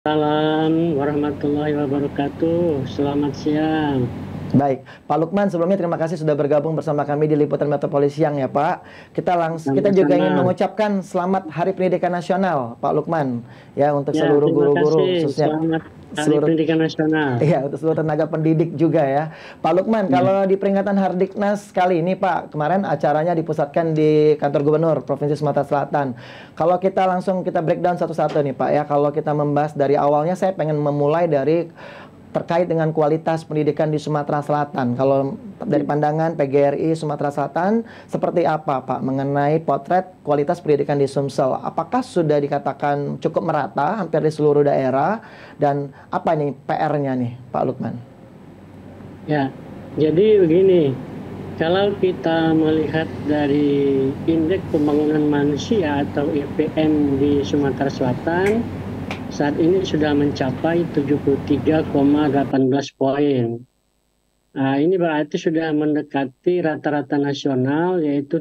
Salam warahmatullahi wabarakatuh. Selamat siang. Baik, Pak Lukman, sebelumnya terima kasih sudah bergabung bersama kami di Liputan Metropolis Siang ya Pak. Kita juga Sama-sama. ingin mengucapkan selamat Hari Pendidikan Nasional, Pak Lukman, ya untuk Ya, seluruh terima kasih. guru-guru, khususnya Selamat Hari seluruh Pendidikan Nasional. ya untuk seluruh tenaga pendidik juga ya. Pak Lukman, Ya, kalau di peringatan Hardiknas kali ini Pak, kemarin acaranya dipusatkan di kantor Gubernur Provinsi Sumatera Selatan. Kalau kita langsung kita breakdown satu-satu nih Pak ya, kalau kita membahas dari awalnya saya pengen memulai dari terkait dengan kualitas pendidikan di Sumatera Selatan. Kalau dari pandangan PGRI Sumatera Selatan, seperti apa Pak mengenai potret kualitas pendidikan di Sumsel? Apakah sudah dikatakan cukup merata hampir di seluruh daerah? Dan apa nih PR-nya nih Pak Lukman? ya. Jadi begini, kalau kita melihat dari Indeks Pembangunan Manusia atau IPM di Sumatera Selatan, saat ini sudah mencapai 73,18 poin. Nah, ini berarti sudah mendekati rata-rata nasional, yaitu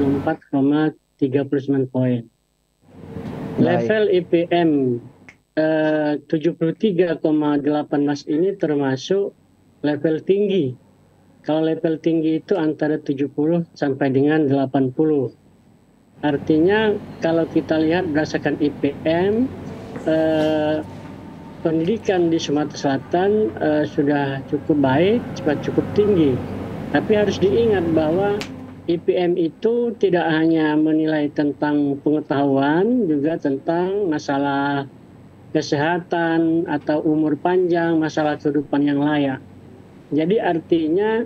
74,39 poin. Baik. Level IPM 73,18 ini termasuk level tinggi. Kalau level tinggi itu antara 70 sampai dengan 80. Artinya kalau kita lihat berdasarkan IPM, eh, pendidikan di Sumatera Selatan sudah cukup baik, cukup tinggi. Tapi harus diingat bahwa IPM itu tidak hanya menilai tentang pengetahuan, juga tentang masalah kesehatan atau umur panjang, masalah kehidupan yang layak. Jadi artinya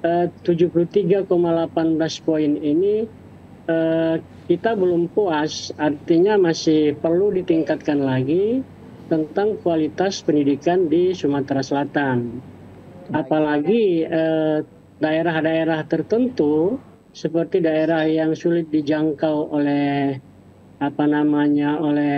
73,18 poin ini kita belum puas, artinya masih perlu ditingkatkan lagi tentang kualitas pendidikan di Sumatera Selatan. Baik. Apalagi daerah-daerah tertentu seperti daerah yang sulit dijangkau oleh apa namanya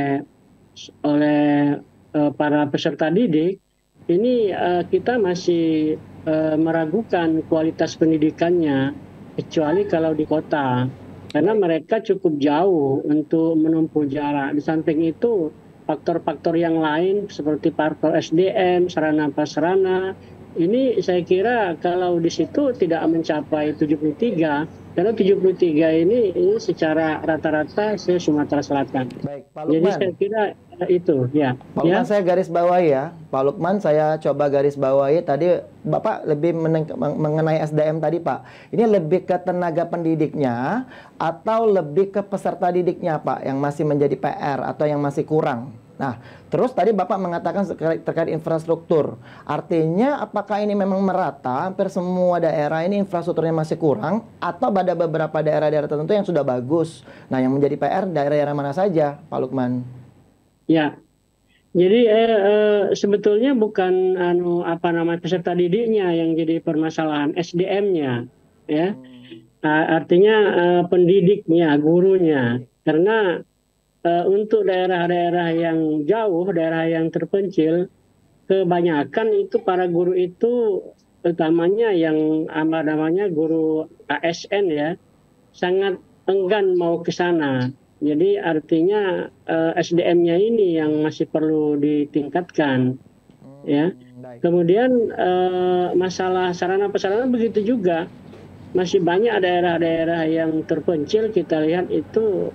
oleh para peserta didik, ini kita masih meragukan kualitas pendidikannya, kecuali kalau di kota, karena Baik. mereka cukup jauh untuk menempuh jarak. Di samping itu, faktor-faktor yang lain seperti faktor SDM, sarana prasarana, ini saya kira kalau di situ tidak mencapai 73, karena 73 ini secara rata-rata se Sumatera Selatan. Baik, Pak Jadi saya Lukman. kira itu ya, Pak Lukman ya, saya garis bawahi ya. Pak Lukman saya coba garis bawahi tadi Bapak lebih mengenai SDM tadi Pak. Ini lebih ke tenaga pendidiknya atau lebih ke peserta didiknya Pak yang masih menjadi PR atau yang masih kurang. Nah, terus tadi Bapak mengatakan terkait infrastruktur. Artinya apakah ini memang merata hampir semua daerah ini infrastrukturnya masih kurang atau ada beberapa daerah-daerah tertentu yang sudah bagus. Nah, yang menjadi PR daerah-daerah mana saja Pak Lukman? ya. Jadi sebetulnya bukan apa namanya peserta didiknya yang jadi permasalahan, SDM-nya, ya. Artinya pendidiknya, gurunya. Karena untuk daerah-daerah yang jauh, daerah yang terpencil, kebanyakan itu para guru itu, utamanya yang apa namanya guru ASN ya, sangat enggan mau ke sana. Jadi artinya SDM-nya ini yang masih perlu ditingkatkan, ya. Baik. Kemudian masalah sarana prasarana begitu juga. Masih banyak daerah-daerah yang terpencil kita lihat itu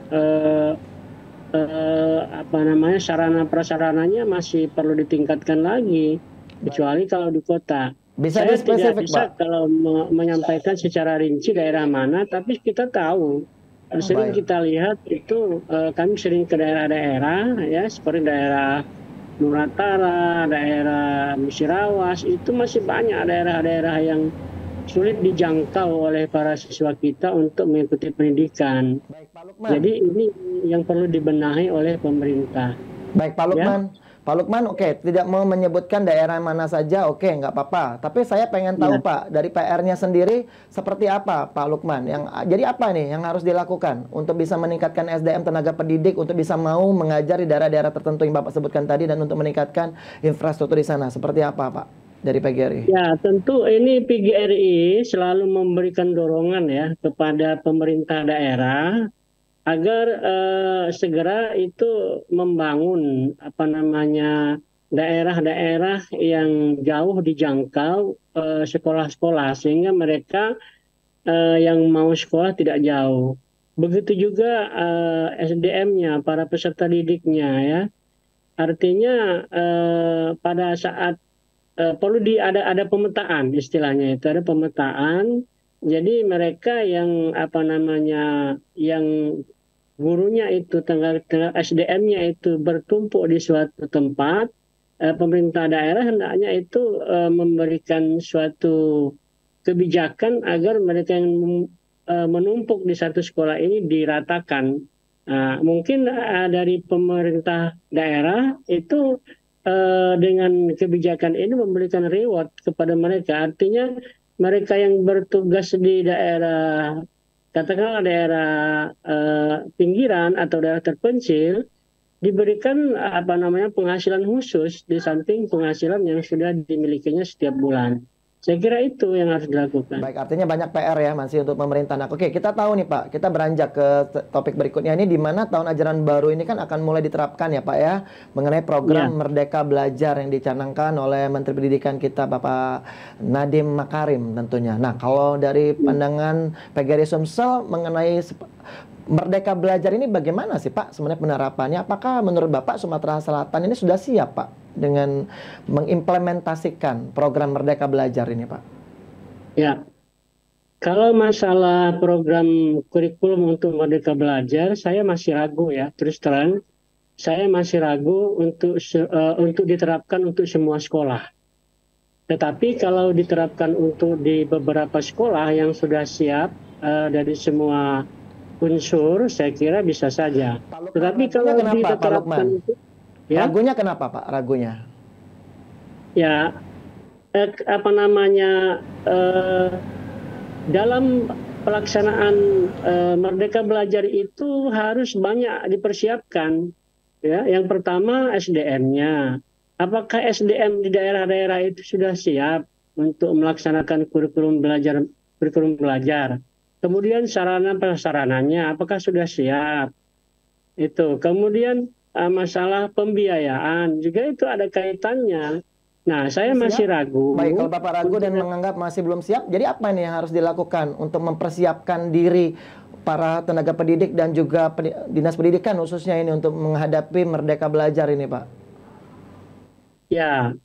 apa namanya sarana prasarananya masih perlu ditingkatkan lagi, Baik. kecuali kalau di kota. Bisa Saya tidak dispesifik, bisa Pak? kalau menyampaikan secara rinci daerah mana, tapi kita tahu, Oh, sering baik. kita lihat itu, kami sering ke daerah-daerah ya, seperti daerah Nuratara, daerah Musirawas, itu masih banyak daerah-daerah yang sulit dijangkau oleh para siswa kita untuk mengikuti pendidikan. Baik, Pak Lukman. Jadi ini yang perlu dibenahi oleh pemerintah, Baik, Pak ya. Lukman. Pak Lukman, oke, tidak mau menyebutkan daerah mana saja, oke, nggak apa-apa. Tapi saya pengen tahu, Ya, Pak, dari PR-nya sendiri seperti apa, Pak Lukman? Jadi apa nih yang harus dilakukan untuk bisa meningkatkan SDM tenaga pendidik, untuk bisa mau mengajar di daerah-daerah tertentu yang Bapak sebutkan tadi, dan untuk meningkatkan infrastruktur di sana? Seperti apa, Pak, dari PGRI? ya, tentu ini PGRI selalu memberikan dorongan ya kepada pemerintah daerah agar segera itu membangun apa namanya daerah-daerah yang jauh dijangkau sekolah-sekolah, sehingga mereka yang mau sekolah tidak jauh. Begitu juga SDM-nya, para peserta didiknya ya. Artinya pada saat perlu ada pemetaan, istilahnya itu ada pemetaan. Jadi mereka yang apa namanya, yang gurunya itu tenaga SDM-nya itu bertumpuk di suatu tempat, pemerintah daerah hendaknya itu memberikan suatu kebijakan agar mereka yang menumpuk di satu sekolah ini diratakan. Mungkin dari pemerintah daerah itu dengan kebijakan ini memberikan reward kepada mereka. Artinya mereka yang bertugas di daerah, katakanlah daerah pinggiran atau daerah terpencil, diberikan apa namanya penghasilan khusus di samping penghasilan yang sudah dimilikinya setiap bulan. Saya kira itu yang harus dilakukan. Baik, artinya banyak PR ya masih untuk pemerintah. Nah, oke, kita tahu nih Pak, kita beranjak ke topik berikutnya ini, di mana tahun ajaran baru ini kan akan mulai diterapkan ya Pak ya, mengenai program Merdeka Belajar yang dicanangkan oleh Menteri Pendidikan kita Bapak Nadiem Makarim tentunya. Nah, kalau dari pandangan PGRI Sumsel mengenai Merdeka Belajar ini bagaimana sih Pak sebenarnya penerapannya? Apakah menurut Bapak Sumatera Selatan ini sudah siap Pak dengan mengimplementasikan program Merdeka Belajar ini Pak? Ya, kalau masalah program kurikulum untuk Merdeka Belajar, saya masih ragu ya, terus terang. Saya masih ragu untuk diterapkan untuk semua sekolah. Tetapi kalau diterapkan untuk di beberapa sekolah yang sudah siap dari semua unsur, saya kira bisa saja. Tetapi kalau diterapkan itu, ya? Ragunya kenapa Pak? Ragunya? Ya, apa namanya, dalam pelaksanaan Merdeka Belajar itu harus banyak dipersiapkan. Ya, yang pertama SDM-nya. Apakah SDM di daerah-daerah itu sudah siap untuk melaksanakan kurikulum belajar? Kemudian sarana prasarananya apakah sudah siap? Itu. Kemudian masalah pembiayaan juga itu ada kaitannya. Nah, saya masih ragu. Baik, kalau Bapak ragu dan menganggap masih belum siap, jadi apa nih yang harus dilakukan untuk mempersiapkan diri para tenaga pendidik dan juga dinas pendidikan khususnya ini untuk menghadapi Merdeka Belajar ini, Pak? Ya,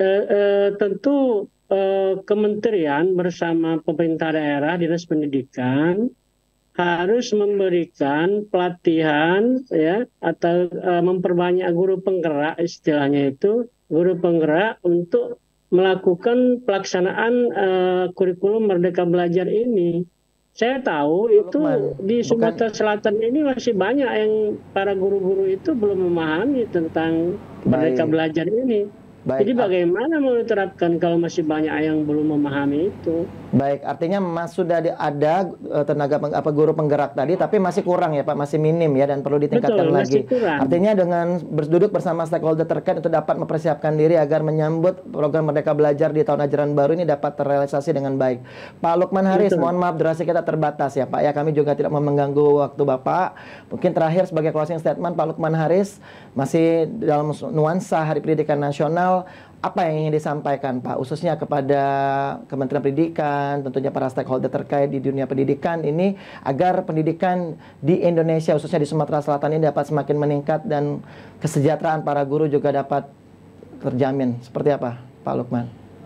tentu kementerian bersama pemerintah daerah, dinas pendidikan harus memberikan pelatihan ya, atau memperbanyak guru penggerak, istilahnya itu guru penggerak untuk melakukan pelaksanaan kurikulum Merdeka Belajar ini. Saya tahu itu di Sumatera Selatan ini masih banyak yang para guru-guru itu belum memahami tentang Merdeka Belajar ini. Jadi bagaimana mau diterapkan kalau masih banyak yang belum memahami itu? Baik, artinya sudah ada tenaga guru penggerak tadi, tapi masih kurang ya Pak, masih minim ya dan perlu ditingkatkan lagi. Artinya dengan berduduk bersama stakeholder terkait untuk dapat mempersiapkan diri agar menyambut program Merdeka Belajar di tahun ajaran baru ini dapat terrealisasi dengan baik. Pak Lukman Haris, mohon maaf durasi kita terbatas ya Pak ya, kami juga tidak mau mengganggu waktu Bapak. Mungkin terakhir sebagai closing statement Pak Lukman Haris, masih dalam nuansa Hari Pendidikan Nasional, apa yang ingin disampaikan Pak, khususnya kepada Kementerian Pendidikan, tentunya para stakeholder terkait di dunia pendidikan ini, agar pendidikan di Indonesia, khususnya di Sumatera Selatan ini dapat semakin meningkat dan kesejahteraan para guru juga dapat terjamin. Seperti apa Pak Lukman?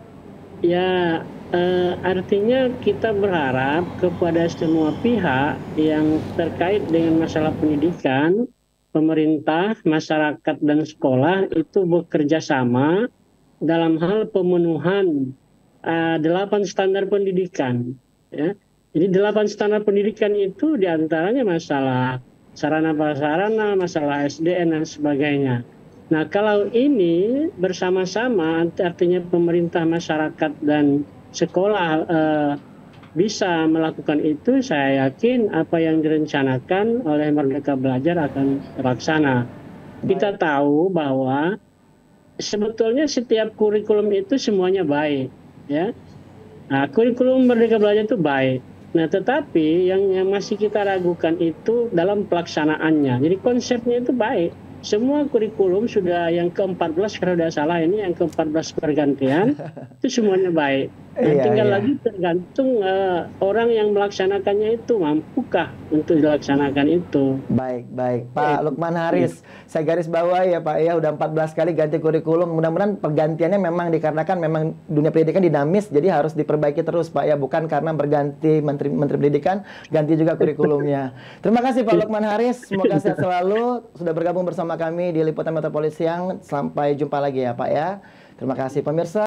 Ya, artinya kita berharap kepada semua pihak yang terkait dengan masalah pendidikan, pemerintah, masyarakat, dan sekolah itu bekerja sama dalam hal pemenuhan 8 standar pendidikan. Ya. Jadi 8 standar pendidikan itu diantaranya masalah sarana prasarana, masalah SDM, dan sebagainya. Nah, kalau ini bersama-sama, artinya pemerintah, masyarakat, dan sekolah bisa melakukan itu, saya yakin apa yang direncanakan oleh Merdeka Belajar akan terlaksana. Kita tahu bahwa sebetulnya setiap kurikulum itu semuanya baik, ya. Nah, kurikulum Merdeka Belajar itu baik. Nah, tetapi yang masih kita ragukan itu dalam pelaksanaannya. Jadi konsepnya itu baik, semua kurikulum sudah yang ke-14 kalau tidak salah ini yang ke-14 pergantian itu semuanya baik. Nah, Iya, tinggal iya. lagi tergantung orang yang melaksanakannya itu mampukah untuk dilaksanakan itu. Baik, baik. Pak Lukman Haris, saya garis bawahi ya Pak ya, udah 14 kali ganti kurikulum. Mudah-mudahan pergantiannya memang dikarenakan memang dunia pendidikan dinamis, jadi harus diperbaiki terus Pak ya, bukan karena berganti menteri pendidikan, ganti juga kurikulumnya. Terima kasih Pak Lukman Haris, semoga sehat selalu, sudah bergabung bersama kami di Liputan Metropolis Siang. Sampai jumpa lagi ya Pak ya. Terima kasih pemirsa.